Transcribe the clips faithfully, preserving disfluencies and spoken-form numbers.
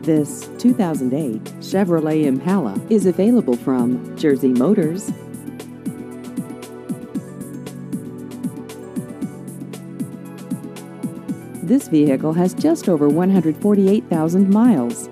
This two thousand eight Chevrolet Impala is available from Jersey Motors. This vehicle has just over one hundred forty-eight thousand miles.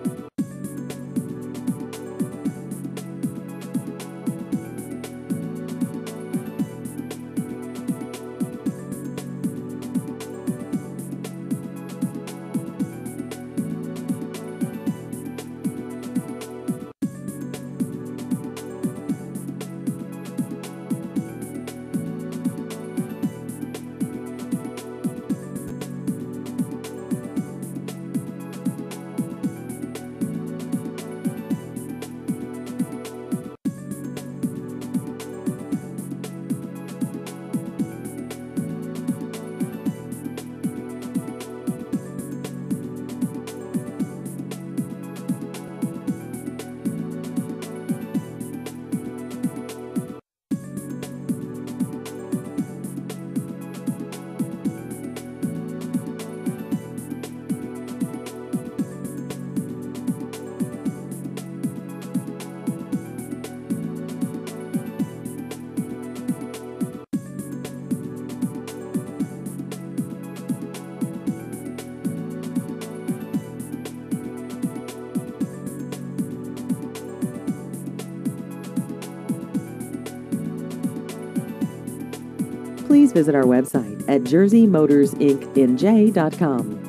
Please visit our website at jersey motors inc n j dot com.